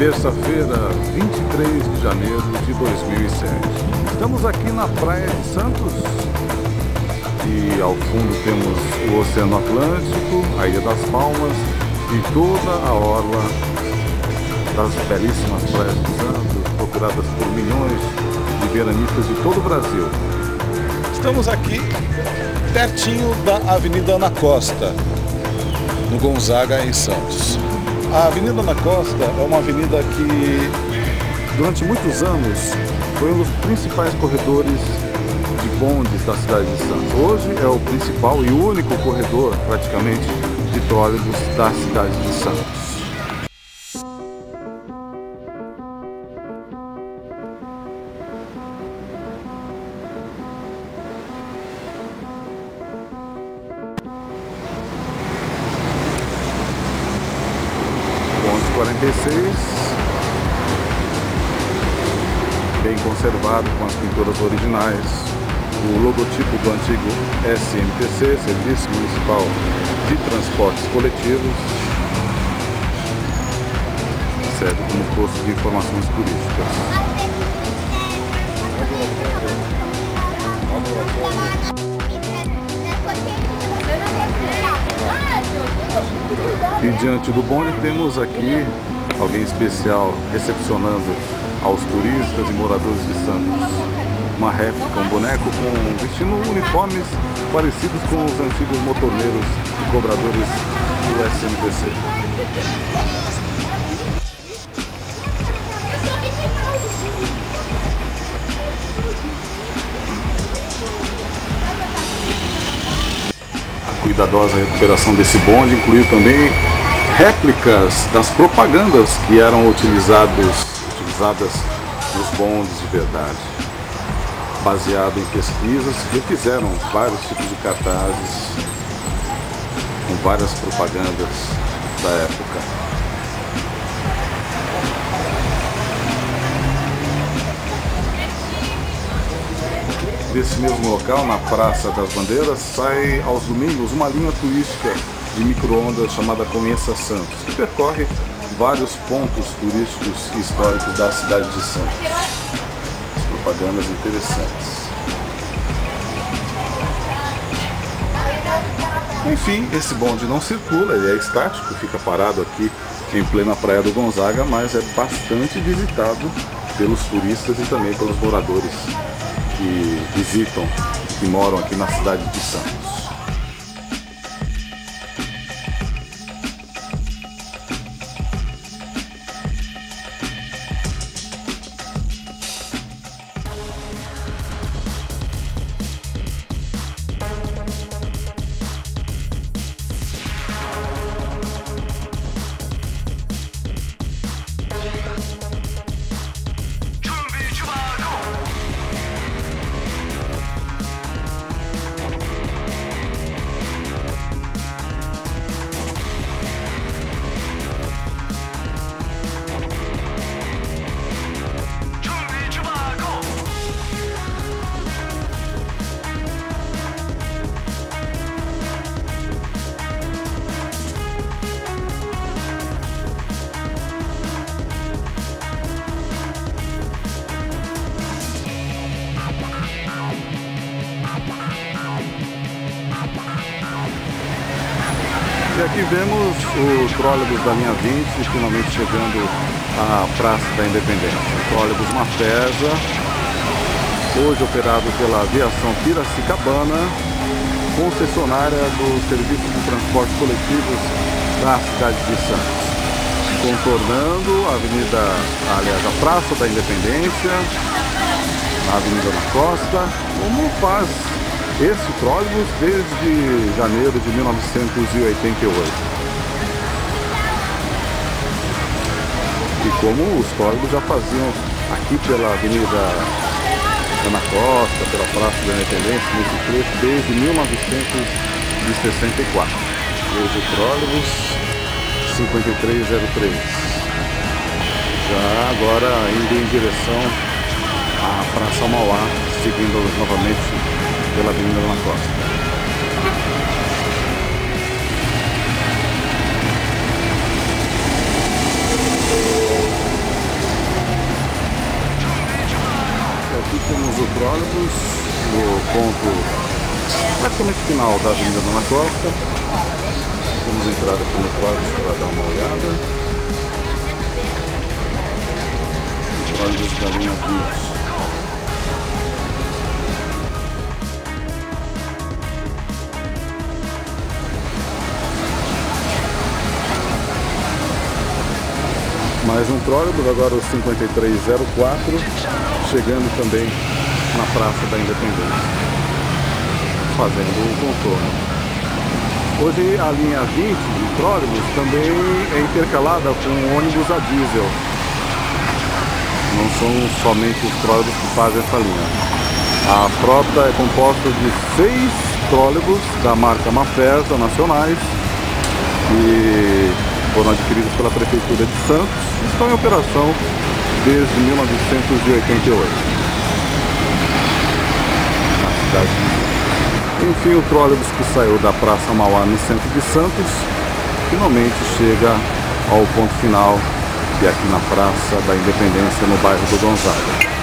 Terça-feira, 23 de janeiro de 2007. Estamos aqui na Praia de Santos e ao fundo temos o Oceano Atlântico, a Ilha das Palmas e toda a orla das belíssimas praias de Santos, procuradas por milhões de veranistas de todo o Brasil. Estamos aqui pertinho da Avenida Ana Costa, no Gonzaga, em Santos. A Avenida Ana Costa é uma avenida que, durante muitos anos, foi um dos principais corredores de bondes da cidade de Santos. Hoje é o principal e único corredor, praticamente, de trólebus da cidade de Santos. Ponte 46, bem conservado com as pinturas originais, o logotipo do antigo SMTC, Serviço Municipal de Transportes Coletivos, serve como posto de informações turísticas. E diante do bonde temos aqui alguém especial recepcionando aos turistas e moradores de Santos. Uma réplica, um boneco vestindo uniformes parecidos com os antigos motorneiros e cobradores do SMTC. A cuidadosa recuperação desse bonde incluiu também réplicas das propagandas que eram utilizadas nos bondes de verdade. Baseado em pesquisas, refizeram vários tipos de cartazes com várias propagandas da época. Desse mesmo local, na Praça das Bandeiras, sai aos domingos uma linha turística de micro-ondas chamada Conheça Santos, que percorre vários pontos turísticos e históricos da cidade de Santos. Propagandas interessantes. Enfim, esse bonde não circula, ele é estático, fica parado aqui em plena Praia do Gonzaga, mas é bastante visitado pelos turistas e também pelos moradores que visitam e moram aqui na cidade de Santos. E aqui vemos o trólebus da linha 20 finalmente chegando à Praça da Independência. O trólebus Mafesa, hoje operado pela Aviação Piracicabana, concessionária dos serviços de transporte coletivos da cidade de Santos. Contornando a a Praça da Independência, na Avenida Ana Costa, como faz esse trólebus desde janeiro de 1988. E como os trólebus já faziam aqui pela Avenida Ana Costa, pela Praça da Independência, nesse trecho desde 1964. Hoje o trólebus 5303. Já agora indo em direção à Praça Mauá, seguindo novamente pela Avenida Ana Costa. praticamente final da Avenida Dona Costa. Vamos entrar aqui no trólebus para dar uma olhada. O trólebus da linha 20. Mais um trólebus, agora o 5304, chegando também na Praça da Independência, fazendo o contorno. Hoje a linha 20 de trólebus também é intercalada com ônibus a diesel. Não são somente os trólebus que fazem essa linha. A frota é composta de 6 trólebus da marca Mafesa nacionais, que foram adquiridos pela Prefeitura de Santos e estão em operação desde 1988 na cidade de Santos. Enfim, o trólebus que saiu da Praça Mauá no centro de Santos finalmente chega ao ponto final, que é aqui na Praça da Independência, no bairro do Gonzaga.